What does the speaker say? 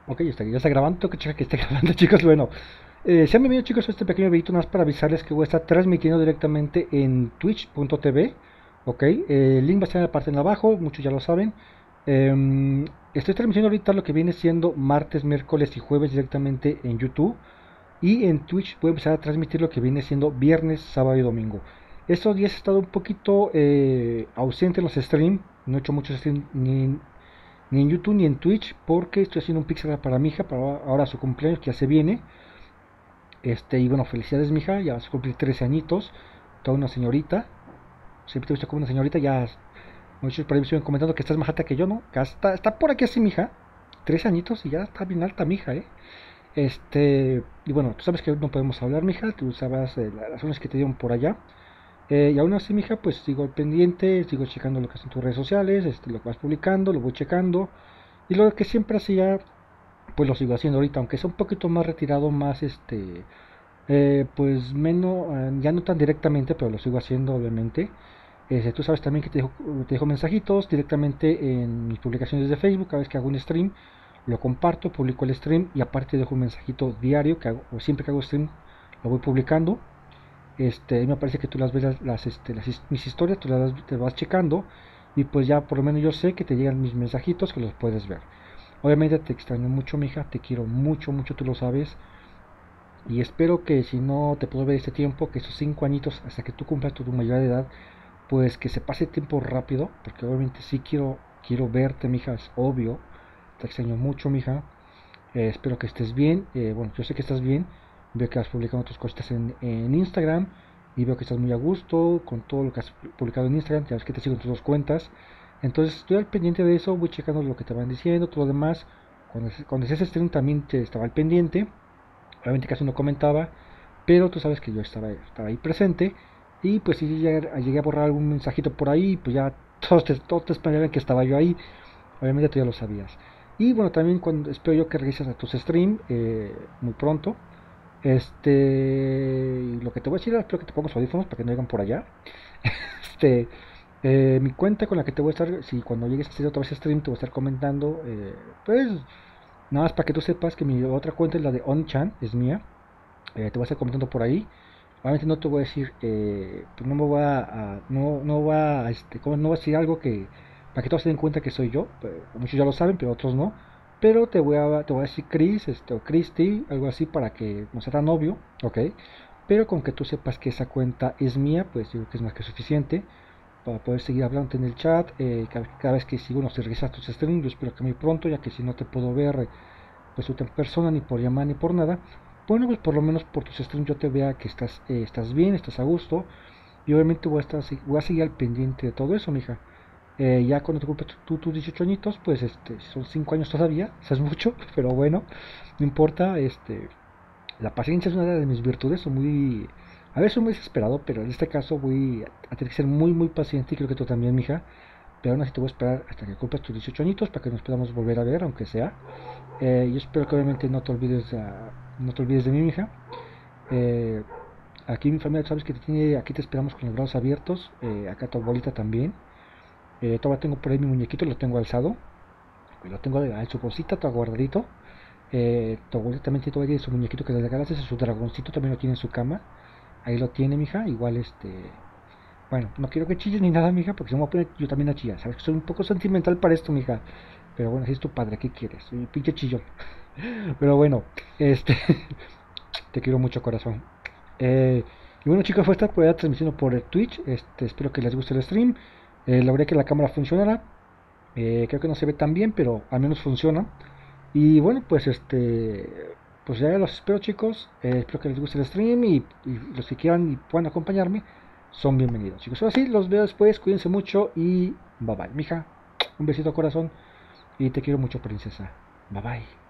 Ok, ya está grabando, tengo que checar que esté grabando, chicos. Bueno, sean bienvenidos, chicos, a este pequeño videito más para avisarles que voy a estar transmitiendo directamente en twitch.tv. Ok, el link va a estar en la parte de abajo, muchos ya lo saben. Estoy transmitiendo ahorita lo que viene siendo martes, miércoles y jueves directamente en YouTube. Y en Twitch voy a empezar a transmitir lo que viene siendo viernes, sábado y domingo. Estos días he estado un poquito ausente en los streams, no he hecho muchos streams ni en YouTube ni en Twitch porque estoy haciendo un pixel para mi hija, para ahora su cumpleaños que ya se viene. Y bueno, felicidades mi hija, ya vas a cumplir 13 añitos, toda una señorita, siempre te he visto como una señorita, ya muchos por ahí me estuvieron comentando que estás más alta que yo, ¿no? Que está por aquí así mi hija, 13 añitos y ya está bien alta mi hija, ¿eh? Y bueno, tú sabes que no podemos hablar, mija, tú sabes las razones que te dieron por allá. Y aún así, mija, pues sigo al pendiente, sigo checando lo que hacen tus redes sociales, lo que vas publicando, lo voy checando. Y lo que siempre hacía, pues lo sigo haciendo ahorita, aunque sea un poquito más retirado, más pues menos, ya no tan directamente, pero lo sigo haciendo obviamente. Tú sabes también que te dejo mensajitos directamente en mis publicaciones de Facebook, cada vez que hago un stream, lo comparto, publico el stream y aparte dejo un mensajito diario que hago, o siempre que hago stream lo voy publicando. Me parece que tú las ves, mis historias, te vas checando y pues ya por lo menos yo sé que te llegan mis mensajitos que los puedes ver. Obviamente te extraño mucho, mija, te quiero mucho, mucho, tú lo sabes. Y espero que si no te puedo ver este tiempo, que esos 5 añitos hasta que tú cumplas tu mayoría de edad, pues que se pase el tiempo rápido, porque obviamente sí quiero verte, mija, es obvio. Te extraño mucho, mija. Espero que estés bien. Bueno, yo sé que estás bien. Veo que has publicado tus cositas en Instagram y veo que estás muy a gusto con todo lo que has publicado en Instagram. Ya ves que te sigo en tus dos cuentas. Entonces estoy al pendiente de eso, voy checando lo que te van diciendo, todo lo demás. Cuando hacías stream también te estaba al pendiente. Obviamente casi no comentaba, pero tú sabes que yo estaba ahí presente. Y pues si llegué a borrar algún mensajito por ahí, pues ya todos te esperaban que estaba yo ahí. Obviamente tú ya lo sabías. Y bueno, también cuando espero yo que regreses a tus streams muy pronto. Y lo que te voy a decir, espero que te pongas audífonos para que no lleguen por allá. Este, Mi cuenta con la que te voy a estar, si cuando llegues a hacer otra vez stream, te voy a estar comentando, pues nada más para que tú sepas que mi otra cuenta es la de OnChan, es mía. Te voy a estar comentando por ahí. Obviamente no te voy a decir, pues no me voy no va a, no voy a decir algo que, para que todos se den cuenta que soy yo. Muchos ya lo saben, pero otros no. Pero te voy a decir Chris, o Christy, algo así para que no sea tan obvio, ¿ok? Pero con que tú sepas que esa cuenta es mía, pues yo creo que es más que suficiente para poder seguir hablando en el chat. Cada vez que sigo, no se regresa tus streams, yo espero que muy pronto, ya que si no te puedo ver, pues en persona, ni por llamada, ni por nada. Bueno, pues por lo menos por tus streams yo te vea que estás bien, estás a gusto. Y obviamente voy a seguir al pendiente de todo eso, mija. Ya cuando te cumples tus 18 añitos, pues son 5 años todavía, eso es mucho, pero bueno, no importa. La paciencia es una de mis virtudes, a veces soy muy desesperado, pero en este caso voy a tener que ser muy, muy paciente y creo que tú también, mija. Pero aún así te voy a esperar hasta que cumplas tus 18 añitos para que nos podamos volver a ver, aunque sea. Yo espero que obviamente no te olvides de mí, hija. Eh, Aquí mi familia, sabes que aquí te esperamos con los brazos abiertos. Acá tu abuelita también. Todavía tengo por ahí mi muñequito, lo tengo alzado. Lo tengo en su bolsita, todo guardadito. Tu abuelita también tiene su muñequito que le regalaste, su dragoncito también lo tiene en su cama. Ahí lo tiene, mija. Igual bueno, no quiero que chilles ni nada, mija, porque se me va a poner yo también a chillar. Sabes que soy un poco sentimental para esto, mija. Pero bueno, si es tu padre, ¿qué quieres? Soy un pinche chillón. Pero bueno, este, te quiero mucho, corazón. Y bueno, chicos, fue esta por transmisión por el Twitch. Espero que les guste el stream. Logré que la cámara funcionara. Creo que no se ve tan bien, pero al menos funciona. Y bueno, pues pues ya los espero, chicos. Espero que les guste el stream y los que quieran y puedan acompañarme son bienvenidos, chicos. Ahora sí, los veo después. Cuídense mucho y bye bye, mija. Un besito, corazón. Y te quiero mucho, princesa. Bye bye.